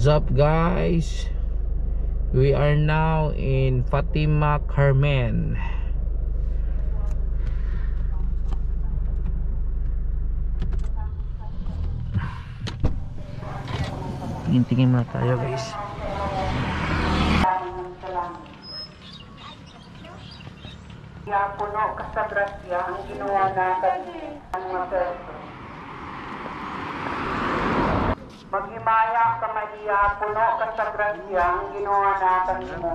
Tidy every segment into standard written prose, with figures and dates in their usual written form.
What's up guys? We are now in Fatima Carmen. Tingin muna tayo guys. Puno ka sa grasya ang ginawa natin ang mga Maghimaya ka Maria, puno ka sa grasya ang ginawa natin mo.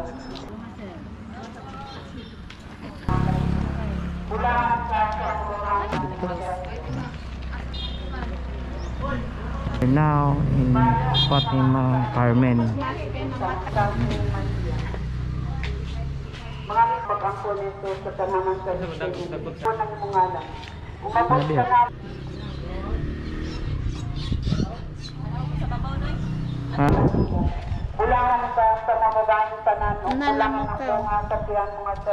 Bulangan ka sa We're now in Fatima Carmen. Maraming pag-angkol nito sa tanaman sa Diyos. Ito ng mga lang. Umabot ka na. Ha? Bulangan ka sa mga bagong tanan. Bulangan ako nga sa tiyan mga sa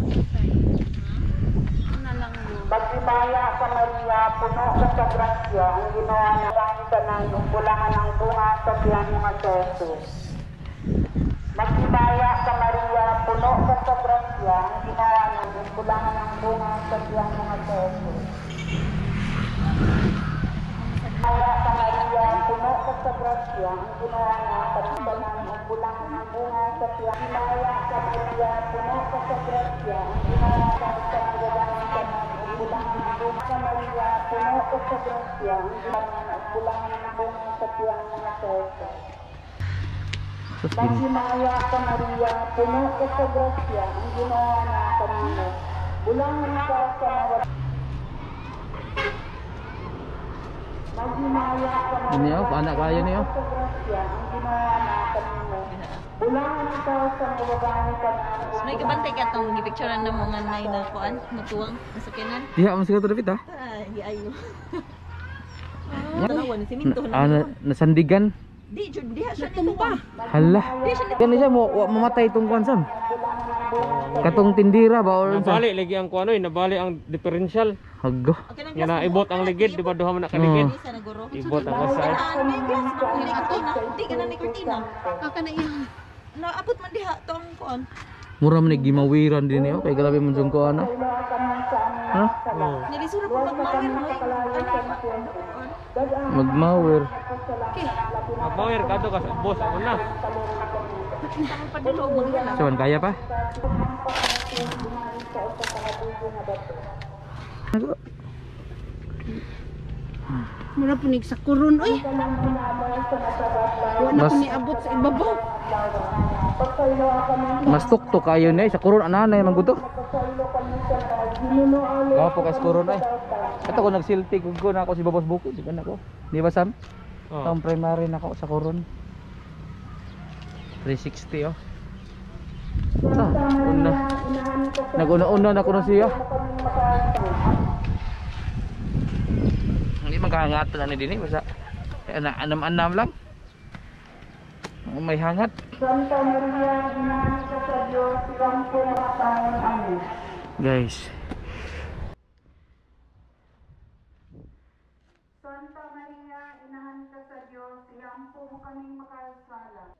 Maghimaya ka Maria, puno ka sa grasya ang ginawa na bagong tanan. Bulangan ang bunga sa tiyan mga sa Jesus. Maghimaya ka Maria, puno ka sa grasya ang ginawa na bulangan ang bunga sa tiyan mga sa Jesus. Maghimaya ka Maria, puno ka sa grasya ang ginawa na bulangan ang bunga sa tiyan. Maghimaya ka Maria, puno ka sa grasya ang ginawa na bulangan ang bunga sa Maria, puno ka sa grasya ang bulangan ang bunga sa tiyan mga sa Jesus. Maghimaya ka Maria, puno ka sa grasya ang ginawa na kanino. Bulangan ka sa mga Maghimaya ka Maria, Ini oh, anak kaya niyo. sa grasya ang ginawa na kanino. Bulangan ka sa mga babae kanino. May kabantay ka itong gipicturean na mga nay na kuan, natuwang, nasakinan. Diha mo siguro David ha? Di ayo. Tanawan, siminto na. Nasandigan. Di, jud diha siya nitumba. Hala. Kani siya mo mamatay itong kwansan. Katong tindira ba or Nabali lagi ang kuano, nabali ang differential. Hago. Yan na ibot ang ligid, di ba duha man na kaligid. Di sa naguro. Ibot ang kasay. Di ka na ni Cortina. Aka na iya. Naabot man diha to ang kuan. Mura man gimawiran din niyo kay grabe man jung ko ano. Ha? Nilisura po magmawir mo. Magmawir. Mapower kadto ka sa boss ako na. Padulog magdala. Saban kaya pa? Hago. Mura punig sa kurun oy. Wala Mas ko niabot sa ibabaw. mas tuktok kayo ni sa kuron ananay man guto. Gapo kay sa kuron ay. Kato ko nagsilti ko na ako si Babos Bukid, di ba nako? Di ba Sam? Oh. Ang primary na ako sa kuron. 360 oh. Una. Naguna-una na ko na siya. Hindi maghangat na ni dinhi basta anam-anam lang. May hangat. Santa Maria, inahan ka sa Diyos, silang po makataon. Amen. Guys. Santa Maria, inahan ka sa Diyos, silang po kaming makasala.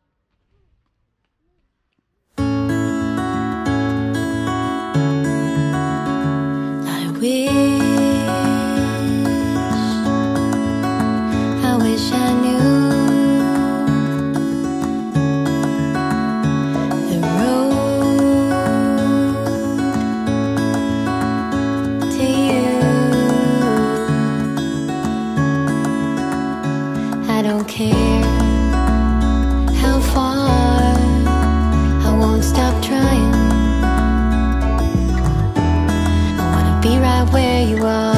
I wish I knew the road to you. I don't care how far, I won't stop trying. I wanna be right where you are.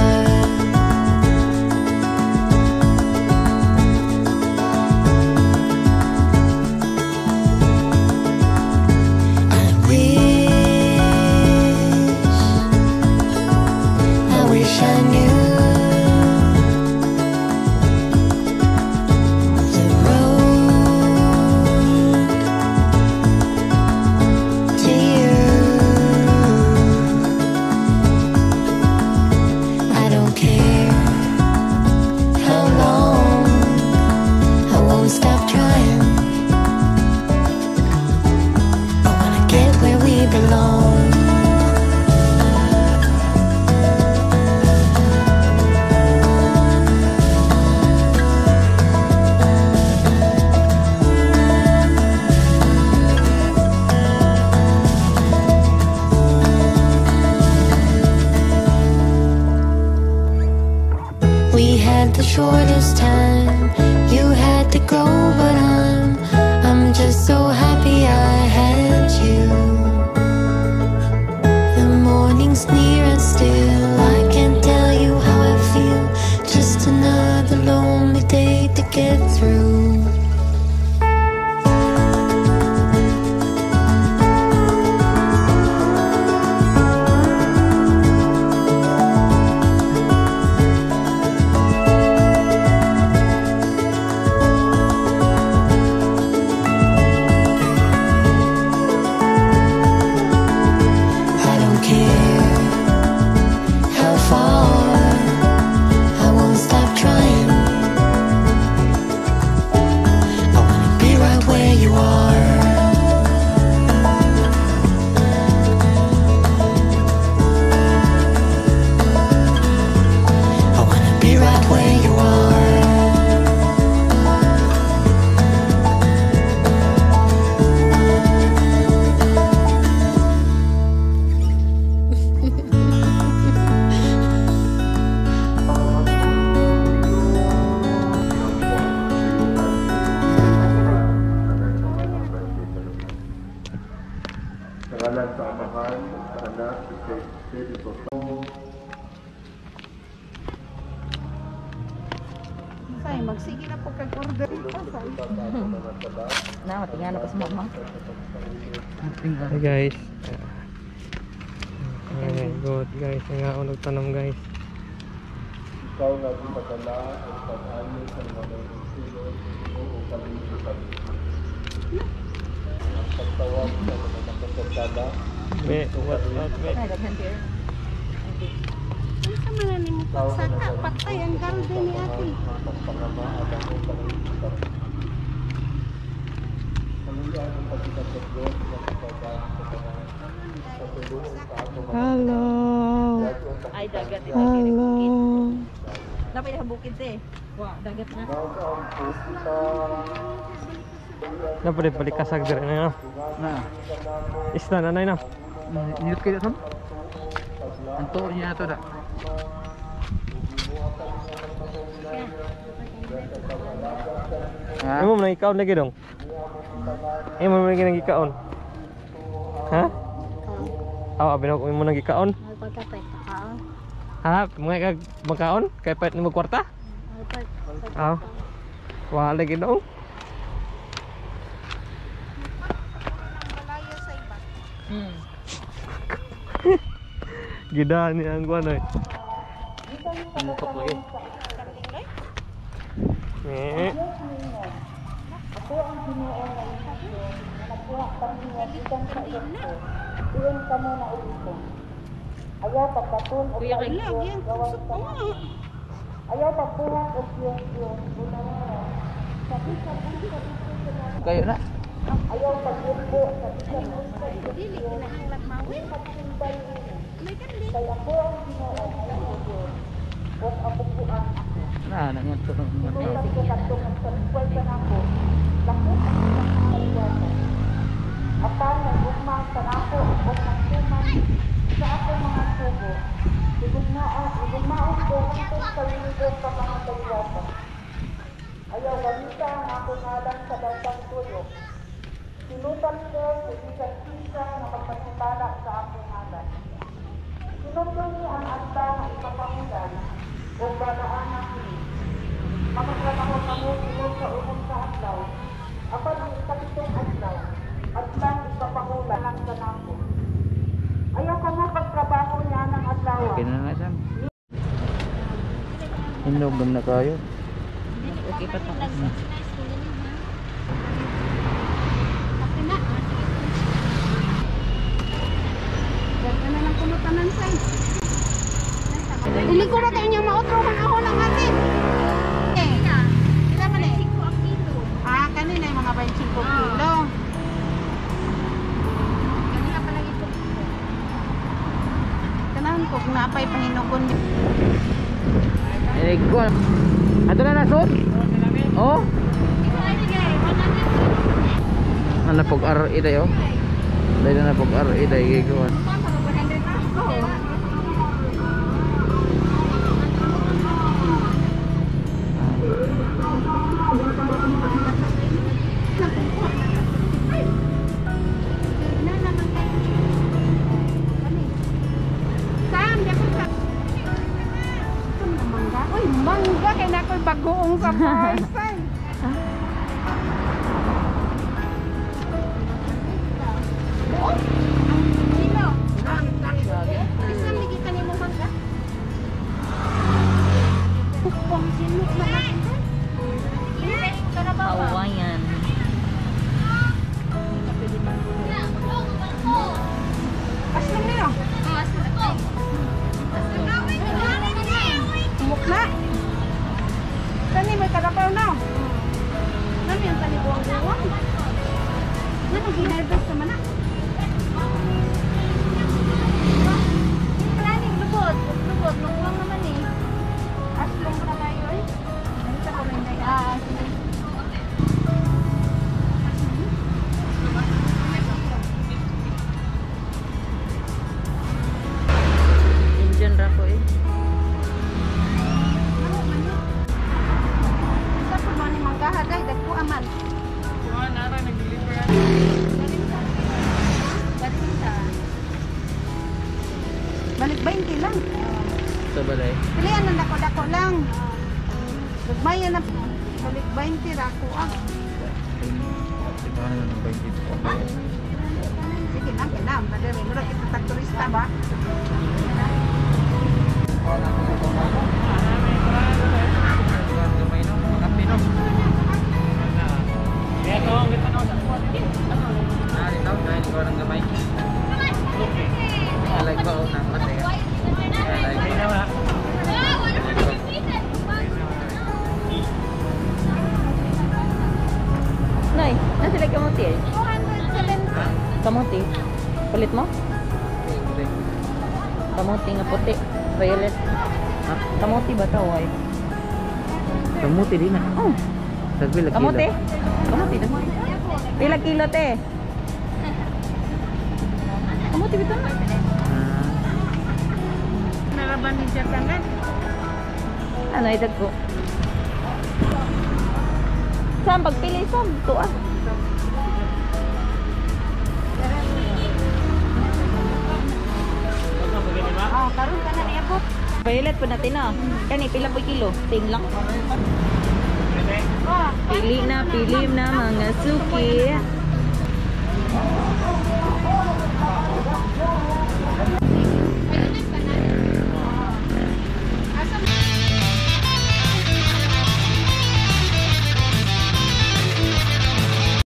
I wish I knew the road to you. last time you had to go, but I'm just so happy I had you. The morning's near and still I can't tell you how I feel. Just another lonely day to get through. Say, magsige na po kag-order. Na, matingnan na pa sa mama. Hey guys. Okay, good guys. Nga unog tanong guys. Ikaw na di magala ang pag-ani sa mga silo o kalimutan. Ang pagtawag sa mga nakasasada. Be, what's up, be? Ay, daghan here. Ano sa mga ni mo pagsaka? Patay ang garden ni ate. Pagpangama at ang kalimutan. Kaluyan ang pagkakasagod ng kapagdaan sa mga katulungan sa ato mga Hello. Ay, dagat. Hello. Dapat yung bukid eh. Wow, dagat na. Dapat balik kasag dire na. Na. Isla na na. Niyot kayo son? Ang tour niya ito da. Ha? Imo man ikaon lagi dong. Imo man lagi ikaon. Ha? Aw, abinaw ko imo nang ikaon. Ha, mga kag makaon kay pait nimo kwarta? Aw. Wa lagi dong. Gida ni ang kuan oy. Tumukok lagi. Ako ang Ginoo nga Hesus, nga nagkuha kami nga gikan sa Egypto. Iyon kamo na uliko. Ayaw pagbaton o kaigyon gawan sa mga. Ayaw pagbuhat o Diyos, bunawara. Sabi sa bunsa Kayo na. ayaw pagbubo sa bunsa Dili kinahanglan mawin. pagsimbay niyo. May Kaya ako ang Ginoo nga Hesus. O ako po ang ako. Na, nangyat ko. Inutan ko katong sa buhay ka nako. Lakot ang ilang kaliwatan. Apan nagugmang sa nako o nagtuman sa akong mga sugo. Igugmaon ko hantod sa linggo sa mga kaliwatan. Ayaw gamita ang akong ngalan sa dansang tuyo. Sinutan ko sa isa-isa na pagpatutala sa akong ngalan. Sinunod niya ang adla na ipapangulan o balaan ng hini. Makatrabaho kamo tulog sa unang sa adlaw. Apan ang ikapitong adlaw, adlang ipapangulan lang sa nako. Ayaw ka mo pagtrabaho niya ng adlaw. Okay na nga siyang. Hinugam na kayo. Okay pa to. Ganda na lang kumutanan say. Dili ko na tayo niya mautro man ako lang atin. Kita man eh. Ah, kanina yung mga 25 kilo. Kanina pala ito. Kanahan ko kung naapay pahinukon. Eh, ko. Ato na nasod? Oh. Ano pog RE dayo? Dahil na pog RE dayo giguan. Bisa lagi kan yung mangga? Pupong sinuk naman. Kawayan. Aslam niyo. Tumok na. Tani may karapaw na. Nani ang tani buwang-buwang? Nani ginarbes ka man na? Marami lubot. Lubot. Lubot naman eh. Aslong na kayo eh. Ano sa kamay na yan? Indian rako eh. Sa po man ni manggahaday dagko aman. Balik 20 lang. Sa balay. Pilihan na dako-dako lang. Nagmayan na balik 20 rako ah. Tignan na ng 20 po. Sige lang, kinam. Madami mo lang kita turista ba? Gamay no, kape no. Kaya to, ang kita na sa kuwan. Dito, dahil ikaw ng gamay. Alay ko na mate. Alay ko na. Nay, nasa sila kamuti eh. 270. Kamuti. Palit mo? Kamuti nga puti. Violet. Kamuti ba ito? Ay. Kamuti din na. Oh. Sagbi lagi. Kamuti? Kamuti na. Pila kilo te? Kamuti ba ito na? Naraban ni siya tangan. Ano idag ko? Saan pagpili saan? Ito ah. Oh, karon ka na niabot. Violet po natin na. Kani pila po kilo? Ting lang. Oh, Pili na mga suki.